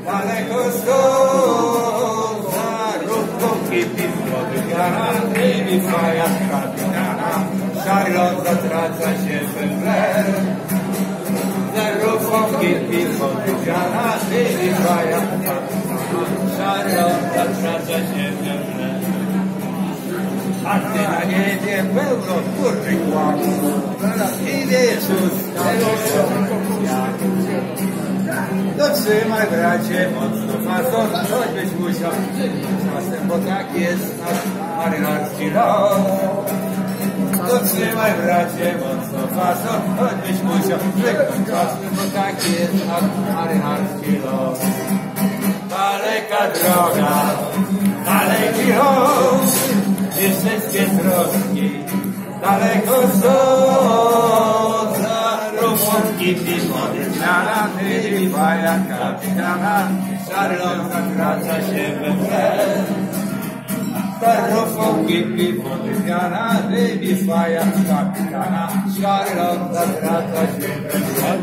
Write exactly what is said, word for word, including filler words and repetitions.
Daleko stąd, za rówką kipi spotykiana, tymi faja kapitana, Charlotte zatraca się we mgle. Za rówką kipi spotykiana, tymi faja kapitana, Charlotte zatraca się we mgle. A ty na niebie pełno twórczych łap i Jezus tego dotrzymaj, bracie, mocno fason, choćbyś musiał czasem, bo tak jest nasz marynarski los. Dotrzymaj, bracie, mocno fason, choćbyś musiał zwykłym czasem, bo tak jest nasz marynarski los. Daleka droga, daleki los i wszystkie troski, daleko stąd, za rówki piwody zmiana, tymi faja kapitana, Charlotte zatraca się we mgle. Za rówki piwody zmiana, tymi faja kapitana, Charlotte zatraca się we mgle.